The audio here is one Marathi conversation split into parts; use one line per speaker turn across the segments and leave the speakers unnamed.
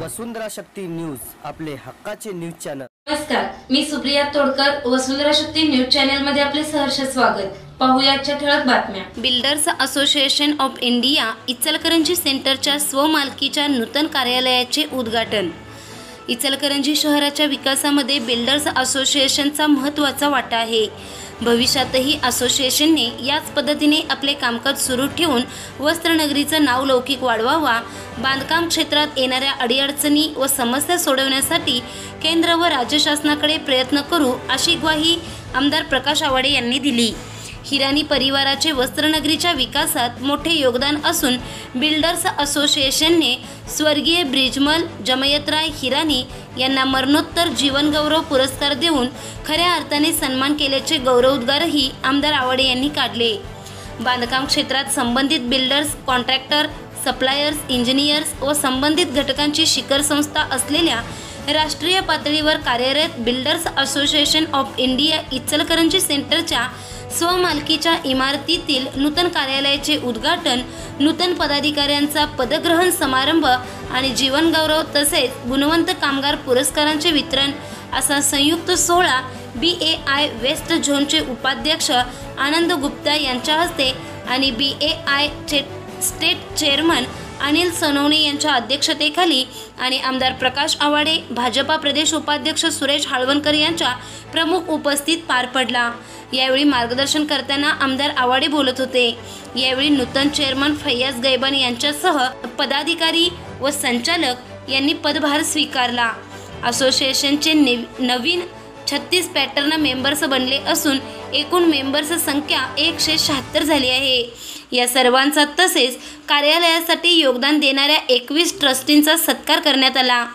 वसुंधरा शक्ती न्यूज, आपले हक्काचे न्यूज चॅनल।
नमस्कार, मी सुप्रिया तोडकर, वसुंधरा शक्ती न्यूज चॅनल मध्ये आपले सहर्ष स्वागत। पाहूया आजच्या ठळक बातम्या। Builders association of India Ichalkaranji सेंटरच्या स्वमालकीच्या नूतन कार्यालयाचे उद्घाटन। इचलकरंजी शहराच्या विकासामध्ये बिल्डर्स असोसिएशनचा महत्त्वाचा वाटा आहे। भविष्यातही असोसिएशनने याच पद्धतीने आपले कामकाज सुरू ठेवून वस्त्रनगरीचं नाव लौकिक वाढवावा, बांधकाम क्षेत्रात येणाऱ्या अडीअडचणी व समस्या सोडवण्यासाठी केंद्र व राज्य शासनाकडे प्रयत्न करू, अशी ग्वाही आमदार प्रकाश आवाडे यांनी दिली। हिरानी परिवाराचे वस्त्रनगरीच्या विकासात मोठे योगदान असून बिल्डर्स असोसिएशनने स्वर्गीय ब्रिजमल जमयतराय हिरानी यांना मरणोत्तर जीवनगौरव पुरस्कार देऊन खऱ्या अर्थाने सन्मान केल्याचे गौरवोद्गारही आमदार आवाडे यांनी काढले। बांधकाम क्षेत्रात संबंधित बिल्डर्स, कॉन्ट्रॅक्टर, सप्लायर्स, इंजिनियर्स व संबंधित घटकांची शिखर संस्था असलेल्या राष्ट्रीय पातळीवर कार्यरत builders association of India Ichalkaranji सेंटरच्या स्वमालकीच्या इमारतीतील नूतन कार्यालयाचे उद्घाटन, नूतन पदाधिकाऱ्यांचा पदग्रहण समारंभ आणि जीवनगौरव तसेच गुणवंत कामगार पुरस्कारांचे वितरण असा संयुक्त सोहळा BAI वेस्ट झोनचे उपाध्यक्ष आनंद गुप्ता यांच्या हस्ते आणि BAI चे स्टेट चेअरमन अनिल सोनवणे यांच्या अध्यक्षतेखाली आणि आमदार प्रकाश आवाडे, भाजपा प्रदेश उपाध्यक्ष सुरेश हाळवणकर यांच्या प्रमुख उपस्थित पार पडला। यावेळी मार्गदर्शन करताना आमदार आवाडे बोलत होते। यावेळी नूतन चेअरमन फैयाज गैबान यांच्यासह पदाधिकारी व संचालक यांनी पदभार स्वीकारला। असोसिएशनचे नवीन 36 पॅटर्न मेंबर्स बनले असून एकूण मेंबर्स संख्या 176 झाली आहे। या सर्वांचा तसेच कार्यालयासाठी योगदान देणाऱ्या 21 ट्रस्टींचा सत्कार करण्यात आला।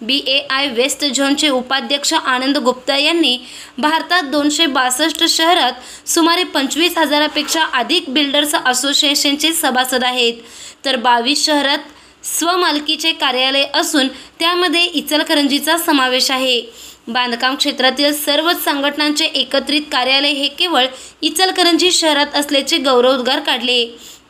BAI वेस्ट झोनचे उपाध्यक्ष आनंद गुप्ता यांनी भारतात 262 शहरात सुमारे 25,000पेक्षा अधिक बिल्डर्स असोसिएशनचे सभासद आहेत, तर 22 शहरात स्वमालकीचे कार्यालय असून त्यामध्ये इचलकरंजीचा समावेश आहे। बांधकाम क्षेत्रातील सर्वच संघटनांचे एकत्रित कार्यालय हे केवळ इचलकरंजी शहरात असल्याचे गौरवोद्गार काढले।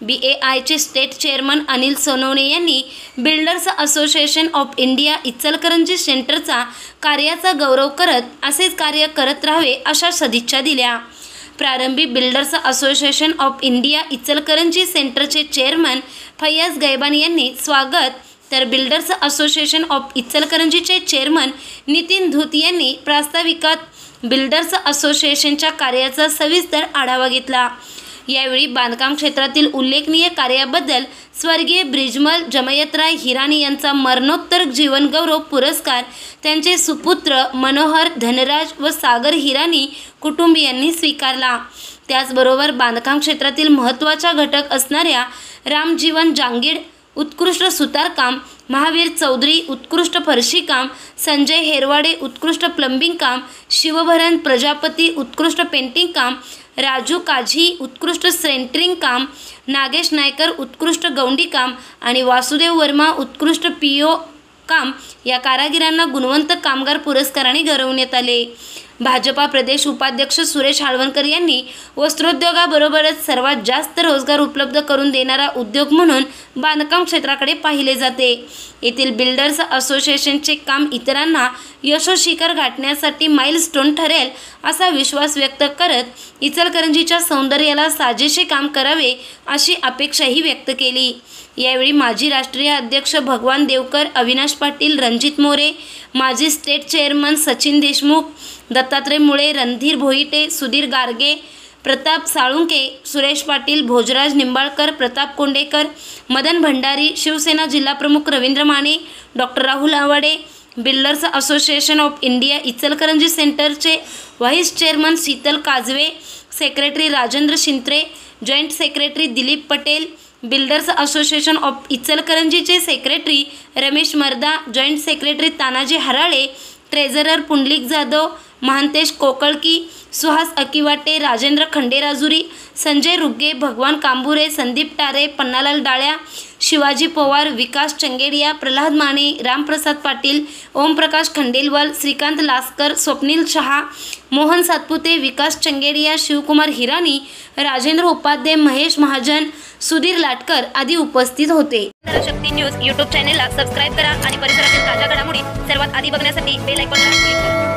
BAI चे स्टेट चेअरमन अनिल सोनवणे यांनी builders association of India Ichalkaranji सेंटरचा कार्याचा गौरव करत असेच कार्य करत राहावे अशा सदिच्छा दिल्या। प्रारंभी builders association of India Ichalkaranji सेंटरचे चेअरमन फैयाज गैबान यांनी स्वागत, तर बिल्डर्स असोसिएशन ऑफ इचलकरंजीचे चेअरमन नितीन धूत यांनी प्रास्ताविकात बिल्डर्स असोसिएशनच्या कार्याचा सविस्तर आढावा घेतला। यावेळी बांधकाम क्षेत्रातील उल्लेखनीय कार्याबद्दल स्वर्गीय ब्रिजमल जमयतराय हिरानी यांचा मरणोत्तर जीवनगौरव पुरस्कार त्यांचे सुपुत्र मनोहर, धनराज व सागर हिरानी कुटुंबियांनी स्वीकारला। त्याचबरोबर बांधकाम क्षेत्रातील महत्त्वाचा घटक असणाऱ्या रामजीवन जांगीड उत्कृष्ट सुतारकाम, महावीर चौधरी उत्कृष्ट फरशीकाम, संजय हेरवाडे उत्कृष्ट प्लंबिंग काम, शिवभरण प्रजापती उत्कृष्ट पेंटिंग काम, राजू काझी उत्कृष्ट सेंटरिंग काम, नागेश नायकर उत्कृष्ट गौंडी काम आणि वासुदेव वर्मा उत्कृष्ट PO काम या कारागिरांना गुणवंत कामगार पुरस्काराने गौरवण्यात आले। भाजपा प्रदेश उपाध्यक्ष सुरेश हाळवणकर यांनी वस्त्रोद्योगाबरोबरच सर्वात जास्त रोजगार उपलब्ध करून देणारा उद्योग म्हणून बांधकाम क्षेत्राकडे पाहिले जाते। येथील बिल्डर्स असोसिएशनचे काम इतरांना यशोशिखर गाठण्यासाठी माइलस्टोन ठरेल असा विश्वास व्यक्त करत इचलकरंजीच्या सौंदर्याला साजेसे काम करावे अशी अपेक्षाही व्यक्त केली। यावेळी माजी राष्ट्रीय अध्यक्ष भगवान देवकर, अविनाश पाटील, रणजित मोरे, माजी स्टेट चेअरमन सचिन देशमुख, दत्तात्रय मुळे, रणधीर भोईटे, सुधीर गारगे, प्रताप साळुंके, सुरेश पाटील, भोजराज निंबाळकर, प्रताप कोंडेकर, मदन भंडारी, शिवसेना जिल्हाप्रमुख Ravindra Mane, doctor Rahul Awade, builders association of India Ichalkaranji सेंटरचे vice chairman Sheetal Kajwe, secretary Rajendra Shintre, joint secretary Dilip Patel, builders association of इचलकरंजीचे secretary Ramesh Marda, joint secretary Tanaji Harale, treasurer Pundalik Jadhav, Mahantesh कोकळकी, सुहास अकिवाटे, राजेंद्र खंडेराजुरी, संजय रुगे, भगवान कांबुरे, संदीप टारे, पन्नालाल डाळ्या, शिवाजी पवार, विकास चंगेडिया, प्रल्हाद माने, रामप्रसाद पाटील, ओमप्रकाश खंडेलवाल, श्रीकांत लास्कर, स्वप्नील शहा, मोहन सातपुते, विकास चंगेडिया, शिवकुमार हिरानी, राजेंद्र उपाध्ये, महेश महाजन, सुधीर लाटकर आदी उपस्थित होते.
शक्ती न्यूज यूट्यूब चॅनेलला सबस्क्राईब करा आणि परिसरातील ताज्या घडामोडी सर्वात आधी बघण्यासाठी बेल आयकॉनला क्लिक करा.